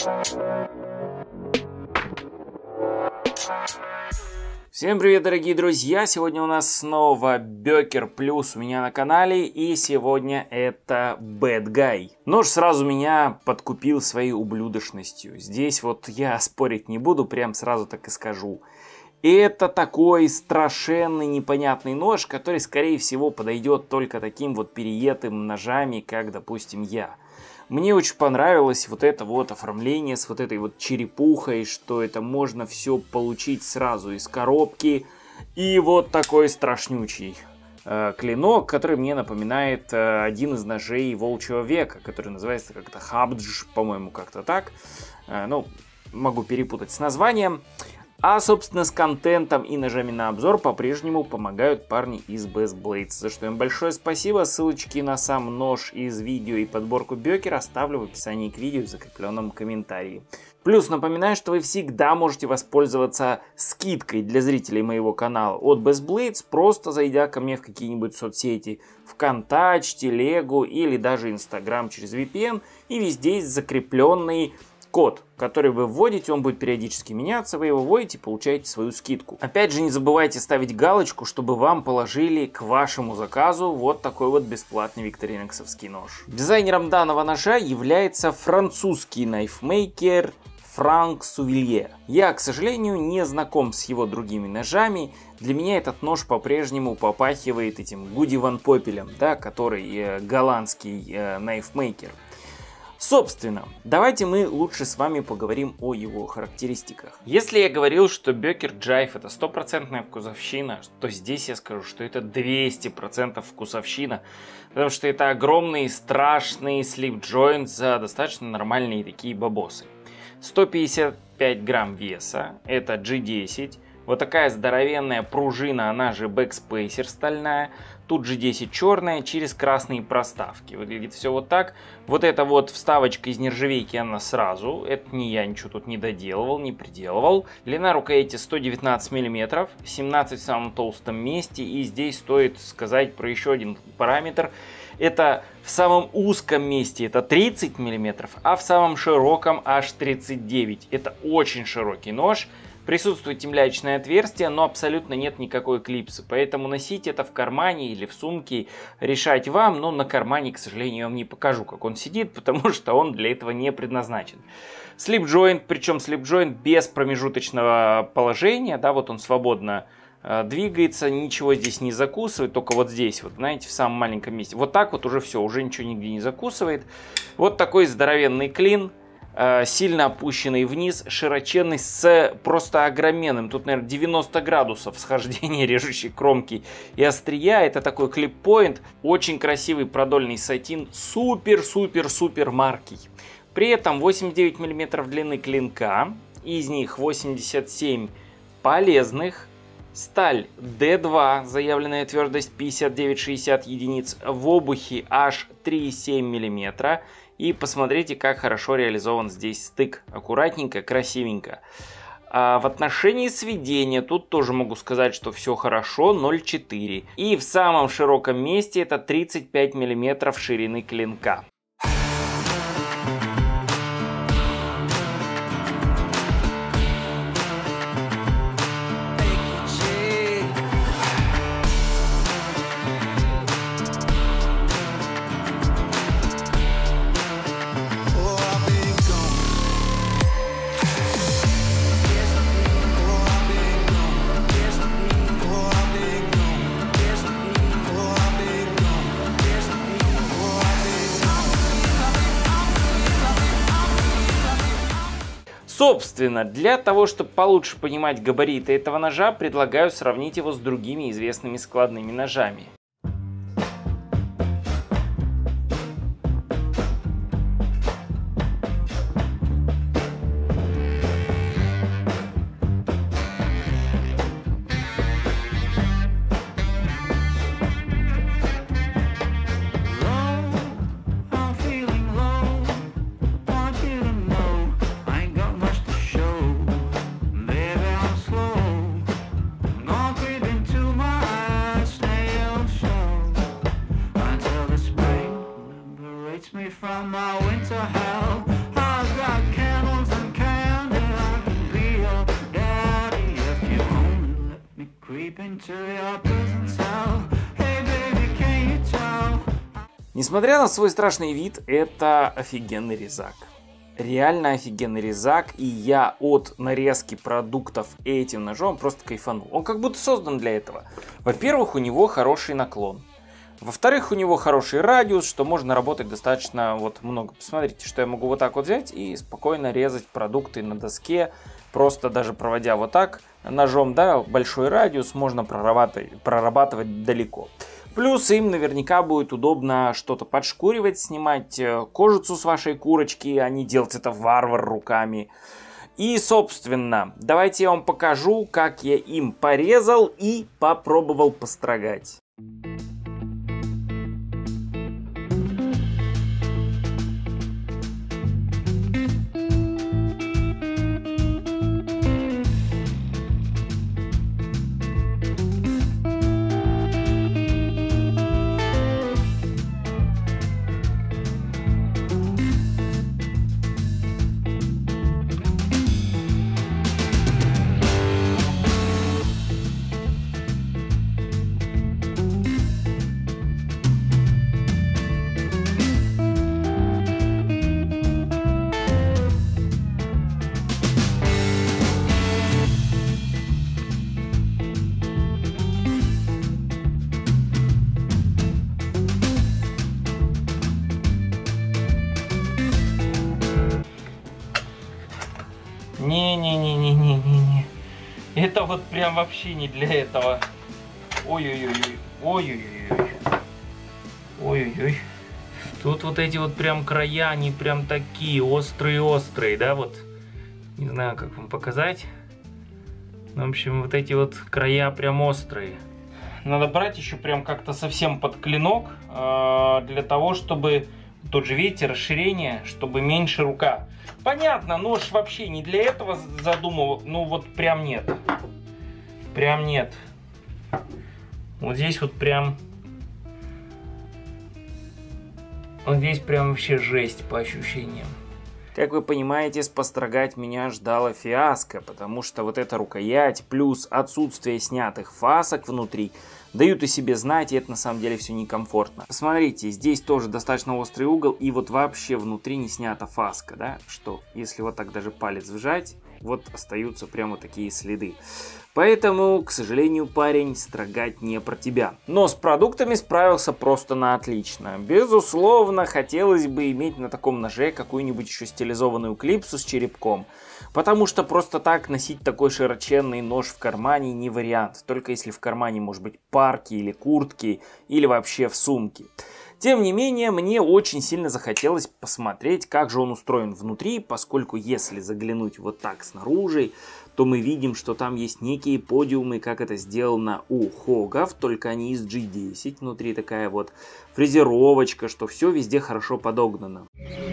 Всем привет, дорогие друзья! Сегодня у нас снова Бёкер Плюс у меня на канале, и сегодня это Bad Guy. Нож сразу меня подкупил своей ублюдочностью. Здесь вот я спорить не буду, прям сразу так и скажу. Это такой страшенный непонятный нож, который, скорее всего, подойдет только таким вот переедым ножами, как, допустим, я. Мне очень понравилось вот это вот оформление с вот этой вот черепухой, что это можно все получить сразу из коробки. И вот такой страшнючий клинок, который мне напоминает один из ножей Волчьего века, который называется как-то Хабдж, по-моему, как-то так. Ну, могу перепутать с названием. А, собственно, с контентом и ножами на обзор по-прежнему помогают парни из Best Blades, за что им большое спасибо. Ссылочки на сам нож из видео и подборку Бёкера оставлю в описании к видео в закрепленном комментарии. Плюс напоминаю, что вы всегда можете воспользоваться скидкой для зрителей моего канала от Best Blades, просто зайдя ко мне в какие-нибудь соцсети, ВКонтакте, Телегу или даже Инстаграм через VPN, и везде есть закрепленный код, который вы вводите, он будет периодически меняться, вы его вводите, получаете свою скидку. Опять же, не забывайте ставить галочку, чтобы вам положили к вашему заказу вот такой вот бесплатный викториноксовский нож. Дизайнером данного ножа является французский найфмейкер Франк Сувилье. Я, к сожалению, не знаком с его другими ножами. Для меня этот нож по-прежнему попахивает этим Гуди Ван Попелем, да, который голландский найфмейкер. Собственно, давайте мы лучше с вами поговорим о его характеристиках. Если я говорил, что Бёкер Jive это 100% вкусовщина, то здесь я скажу, что это 200% вкусовщина. Потому что это огромный, страшный слип-джойнт за достаточно нормальные такие бабосы. 155 грамм веса, это G10. Вот такая здоровенная пружина, она же бэкспейсер стальная. Тут G10 черная, через красные проставки. Выглядит все вот так. Вот эта вот вставочка из нержавейки, она сразу. Это не я ничего тут не доделывал, не приделывал. Длина рукояти 119 мм, 17 в самом толстом месте. И здесь стоит сказать про еще один параметр. Это в самом узком месте это 30 мм, а в самом широком аж 39. Это очень широкий нож. Присутствует темлячное отверстие, но абсолютно нет никакой клипсы, поэтому носить это в кармане или в сумке решать вам, но на кармане, к сожалению, я вам не покажу, как он сидит, потому что он для этого не предназначен. Слип-джойнт, причем слип-джойнт без промежуточного положения, да, вот он свободно двигается, ничего здесь не закусывает, только вот здесь, вот знаете, в самом маленьком месте. Вот так вот уже все, уже ничего нигде не закусывает. Вот такой здоровенный клин. Сильно опущенный вниз, широченный, с просто огроменным, тут, наверное, 90 градусов схождения режущей кромки и острия. Это такой клип-поинт, очень красивый продольный сатин, супер-супер-супер маркий. При этом 89 мм длины клинка, из них 87 полезных. Сталь D2, заявленная твердость 59-60 единиц, в обухе аж 3,7 мм. И посмотрите, как хорошо реализован здесь стык. Аккуратненько, красивенько. А в отношении сведения тут тоже могу сказать, что все хорошо, 0,4. И в самом широком месте это 35 мм ширины клинка. Собственно, для того, чтобы получше понимать габариты этого ножа, предлагаю сравнить его с другими известными складными ножами. from my winter hell. I've got candles Несмотря на свой страшный вид, это офигенный резак. Реально офигенный резак, и я от нарезки продуктов этим ножом просто кайфанул. Он как будто создан для этого. Во-первых, у него хороший наклон. Во-вторых, у него хороший радиус, что можно работать достаточно вот много. Посмотрите, что я могу вот так вот взять и спокойно резать продукты на доске. Просто даже проводя вот так ножом, да, большой радиус, можно прорабатывать далеко. Плюс им наверняка будет удобно что-то подшкуривать, снимать кожицу с вашей курочки, а не делать это варвар руками. И, собственно, давайте я вам покажу, как я им порезал и попробовал построгать. Не-не-не-не-не-не-не. Это вот прям вообще не для этого. Ой-ой-ой. Ой-ой-ой. Ой-ой-ой. Тут вот эти вот прям края, они прям такие острые-острые, да, вот. Не знаю, как вам показать. В общем, вот эти вот края прям острые. Надо брать еще прям как-то совсем под клинок, для того, чтобы... Тут же, видите, расширение, чтобы меньше рука. Понятно, нож вообще не для этого задумал. Ну вот прям нет. Прям нет. Вот здесь вот прям... Вот здесь прям вообще жесть по ощущениям. Как вы понимаете, построгать меня ждала фиаско, потому что вот эта рукоять плюс отсутствие снятых фасок внутри дают о себе знать, и это на самом деле все некомфортно. Посмотрите, здесь тоже достаточно острый угол, и вот вообще внутри не снята фаска, да, что если вот так даже палец вжать, вот остаются прямо такие следы. Поэтому, к сожалению, парень, строгать не про тебя. Но с продуктами справился просто на отлично. Безусловно, хотелось бы иметь на таком ноже какую-нибудь еще стилизованную клипсу с черепком. Потому что просто так носить такой широченный нож в кармане не вариант. Только если в кармане может быть парки или куртки, или вообще в сумке. Тем не менее, мне очень сильно захотелось посмотреть, как же он устроен внутри, поскольку если заглянуть вот так снаружи, то мы видим, что там есть некие подиумы, как это сделано у Хогов, только они из G10. Внутри такая вот фрезеровочка, что все везде хорошо подогнано.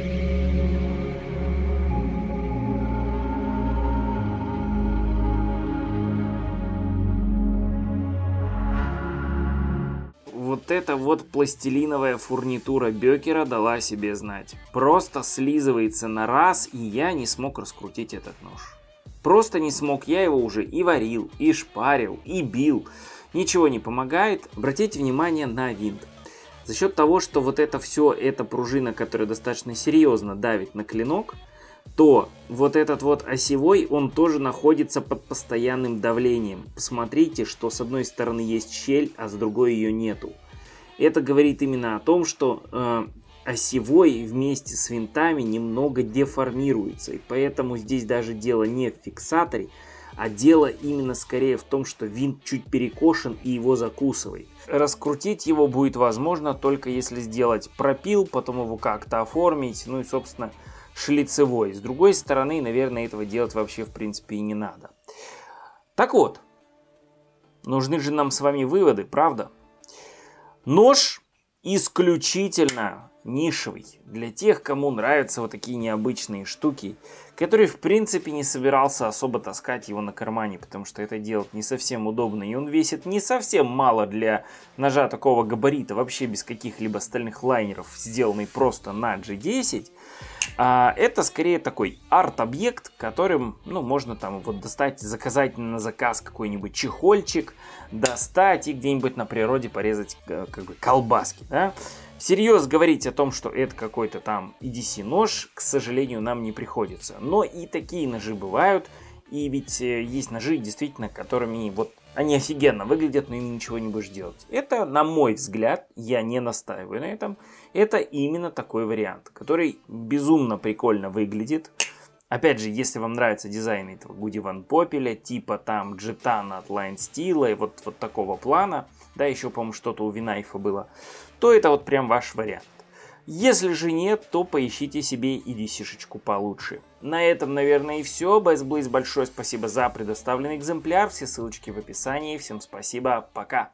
Вот эта вот пластилиновая фурнитура Бёкера дала себе знать. Просто слизывается на раз, и я не смог раскрутить этот нож. Просто не смог, я его уже и варил, и шпарил, и бил. Ничего не помогает. Обратите внимание на винт. За счет того, что вот это все, эта пружина, которая достаточно серьезно давит на клинок, то вот этот вот осевой, он тоже находится под постоянным давлением. Посмотрите, что с одной стороны есть щель, а с другой ее нету. Это говорит именно о том, что осевой вместе с винтами немного деформируется. И поэтому здесь даже дело не в фиксаторе, а дело именно скорее в том, что винт чуть перекошен и его закусывает. Раскрутить его будет возможно только если сделать пропил, потом его как-то оформить, ну и собственно шлицевой. С другой стороны, наверное, этого делать вообще в принципе и не надо. Так вот, нужны же нам с вами выводы, правда? Нож исключительно нишевый. Для тех, кому нравятся вот такие необычные штуки, который в принципе не собирался особо таскать его на кармане, потому что это делать не совсем удобно, и он весит не совсем мало для ножа такого габарита, вообще без каких-либо стальных лайнеров, сделанный просто на G10. Это скорее такой арт-объект, которым, ну, можно там вот достать, заказать на заказ какой-нибудь чехольчик, достать и где-нибудь на природе порезать как бы колбаски, да. Всерьез говорить о том, что это какой-то там EDC нож, к сожалению, нам не приходится. Но и такие ножи бывают, и ведь есть ножи, действительно, которыми вот они офигенно выглядят, но им ничего не будешь делать. Это, на мой взгляд, я не настаиваю на этом, это именно такой вариант, который безумно прикольно выглядит. Опять же, если вам нравится дизайн этого Goody Van Poppel, типа там Джетана от Line Steel и вот такого плана, да, еще, по-моему, что-то у Винайфа было, то это вот прям ваш вариант. Если же нет, то поищите себе EDC-шечку получше. На этом, наверное, и все. Best Blaze, большое спасибо за предоставленный экземпляр. Все ссылочки в описании. Всем спасибо. Пока.